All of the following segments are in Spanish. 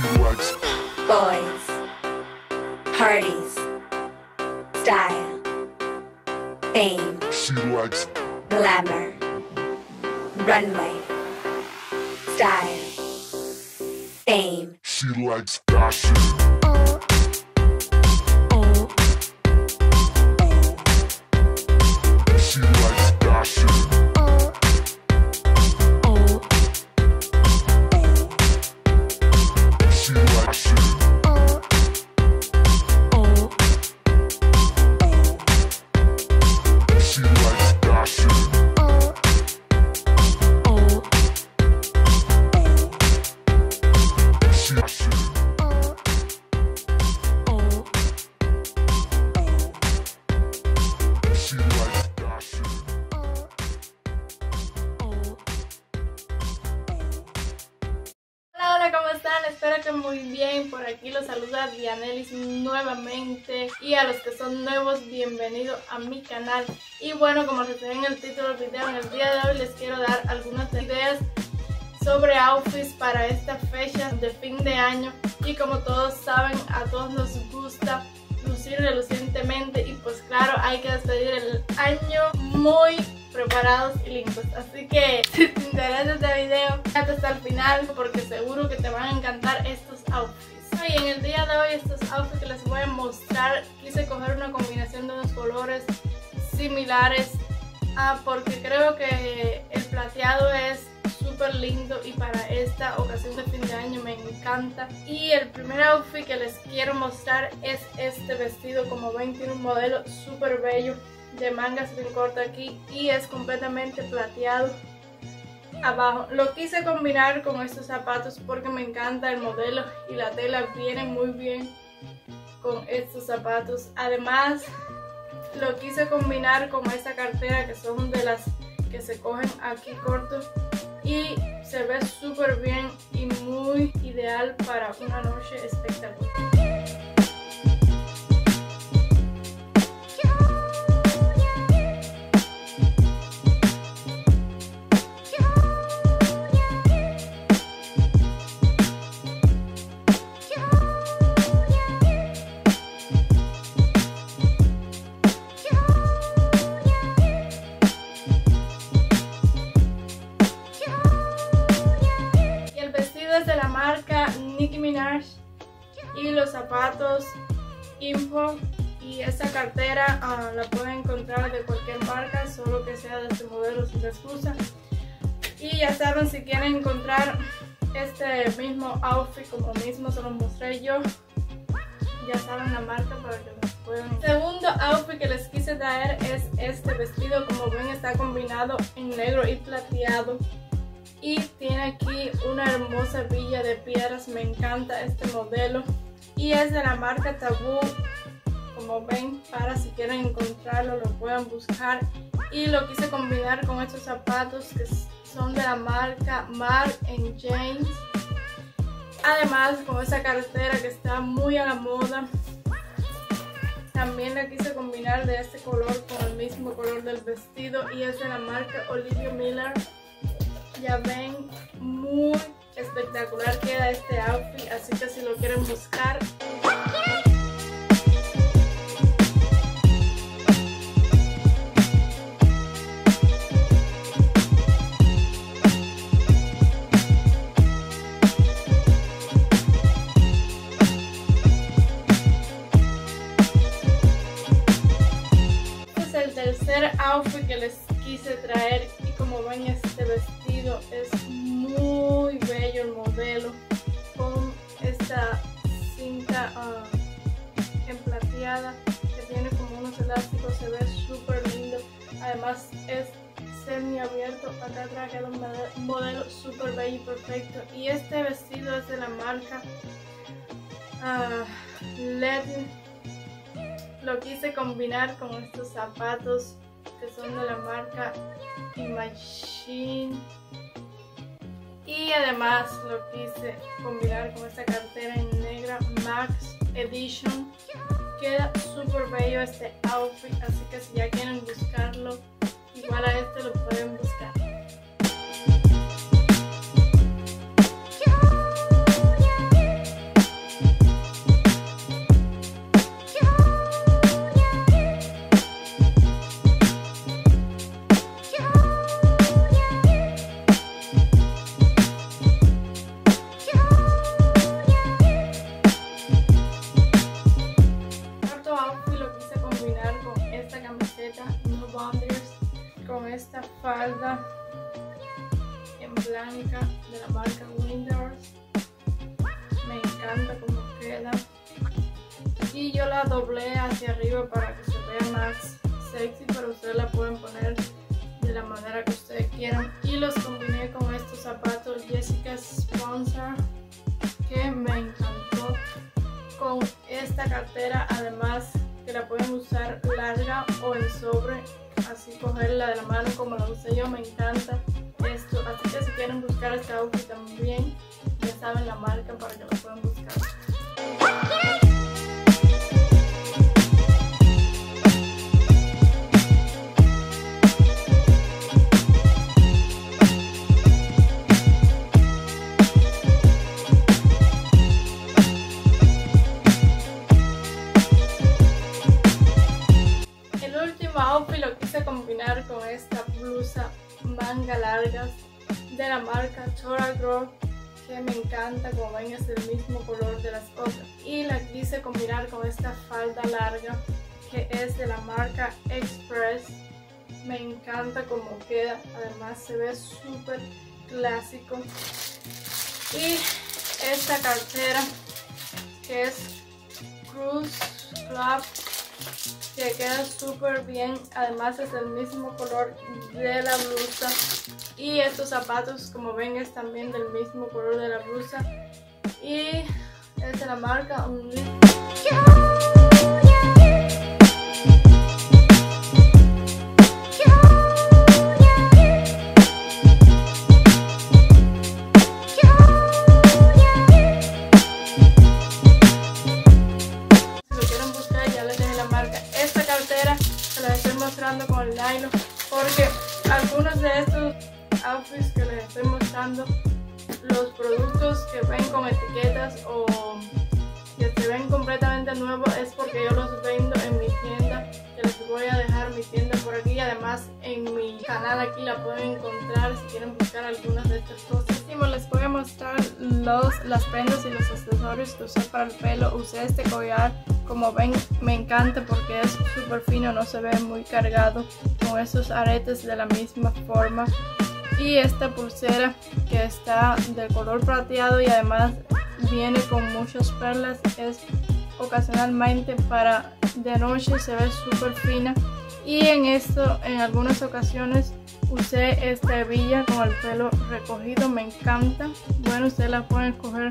Boys, parties, style, fame, glamour, runway, style, fame. She likes fashion. She likes fashion. She likes it. She likes fashion. She likes fashion. Hola, ¿cómo están? Espero que muy bien. Por aquí los saluda Dianelis nuevamente. Y a los que son nuevos, bienvenidos a mi canal. Y bueno, como les ven en el título del video, en el día de hoy les quiero dar algunas ideas sobre outfits para esta fecha de fin de año. Y como todos saben, a todos nos gusta lucir relucientemente. Y pues claro, hay que despedir el año muy preparados y limpios. Así que si te interesa este video, quédate hasta el final porque seguro que te van a encantar estos outfits. Y en el día de hoy, estos outfits que les voy a mostrar, quise coger una combinación de unos colores similares porque creo que el plateado es súper lindo y para esta ocasión de fin de año me encanta. Y el primer outfit que les quiero mostrar es este vestido. Como ven, tiene un modelo súper bello de mangas bien corta aquí y es completamente plateado abajo. Lo quise combinar con estos zapatos porque me encanta el modelo y la tela viene muy bien con estos zapatos. Además, lo quise combinar con esta cartera, que son de las que se cogen aquí cortos y se ve súper bien y muy ideal para una noche espectacular. De la marca Nicki Minaj y los zapatos Impo, y esta cartera la pueden encontrar de cualquier marca, solo que sea de este modelo si les gusta. Y ya saben, si quieren encontrar este mismo outfit como mismo se lo mostré yo, ya saben la marca para que los puedan. El segundo outfit que les quise traer es este vestido. Como ven, está combinado en negro y plateado y tiene aquí una hermosa villa de piedras. Me encanta este modelo y es de la marca Taboo. Como ven, para si quieren encontrarlo lo puedan buscar. Y lo quise combinar con estos zapatos que son de la marca Marc & James. Además, con esa cartera que está muy a la moda. También la quise combinar de este color con el mismo color del vestido y es de la marca Olivia Miller. Ya ven, muy espectacular queda este outfit, así que si lo quieren buscar. Este es el tercer outfit que les quise traer y como ven, este vestido es muy bello, el modelo con esta cinta emplateada que tiene como unos elásticos, se ve súper lindo. Además es semi abierto, acá atrás queda un modelo súper bello y perfecto. Y este vestido es de la marca LED. Lo quise combinar con estos zapatos que son de la marca Imagine y además lo quise combinar con esta cartera en negra Max Edition. Queda súper bello este outfit, así que si ya quieren buscarlo, igual a este lo pueden buscar. falda en blanca de la marca Winders. Me encanta cómo queda. Y yo la doblé hacia arriba para que se vea más sexy, pero ustedes la pueden poner de la manera que ustedes quieran. Y los combiné con estos zapatos Jessica Sponsor, que me encantó, con esta cartera, además que la pueden usar larga o en sobre, así cogerla de la mano como la usé yo. Me encanta esto, así que si quieren buscar este outfit también, ya saben la marca para que lo puedan buscar. Outfit lo quise combinar con esta blusa manga largas de la marca Tora Girl, que me encanta, como ven es el mismo color de las otras, y la quise combinar con esta falda larga que es de la marca Express. Me encanta como queda, además se ve súper clásico. Y esta cartera que es Cruise Club, que queda súper bien, además es el mismo color de la blusa. Y estos zapatos, como ven, es también del mismo color de la blusa y es de la marca Unli. Con el nylon, porque algunos de estos outfits que les estoy mostrando, los productos que ven con etiquetas o que se ven completamente nuevos, es porque yo los vendo en mi tienda, que les voy a dejar mi tienda por aquí. Además en mi canal aquí la pueden encontrar si quieren buscar algunas de estas cosas. Y les voy a mostrar las prendas y los accesorios que usé para el pelo. Usé este collar, como ven me encanta porque es súper fino, no se ve muy cargado, con esos aretes de la misma forma. Y esta pulsera que está de color plateado y además viene con muchas perlas, es ocasionalmente para de noche, se ve súper fina. Y en algunas ocasiones usé esta hebilla con el pelo recogido, me encanta. Bueno, ustedes la pueden escoger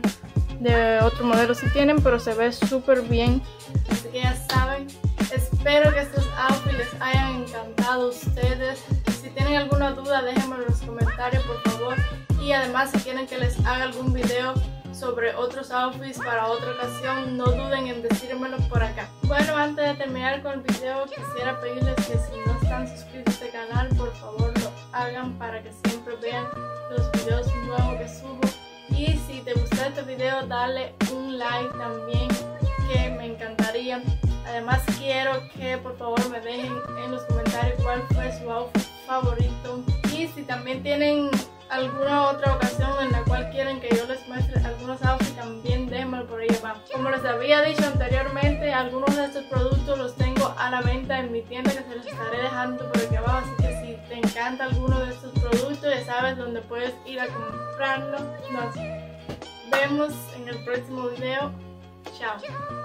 de otro modelo si tienen, pero se ve súper bien. Así que ya saben, espero que estos outfits les hayan encantado a ustedes. Si tienen alguna duda, déjenmelo en los comentarios, por favor. Y además, si quieren que les haga algún video sobre otros outfits para otra ocasión, no duden en decírmelo por acá. Bueno, antes de terminar con el video, quisiera pedirles que si no están suscritos a este canal, por favor lo hagan para que siempre vean los videos nuevos que subo. Y si te gustó este video, dale un like también, que me encantaría. Además quiero que por favor me dejen en los comentarios cuál fue su outfit favorito. Y si también tienen alguna otra ocasión en la cual quieren que yo les muestre algunos outfits, también déjenmelo por ahí abajo. Como les había dicho anteriormente, algunos de estos productos los tengo a la venta en mi tienda, que se los estaré dejando por aquí abajo. Así que si te encanta alguno de estos productos, ya sabes dónde puedes ir a comprarlo. Nos vemos en el próximo video. Chao.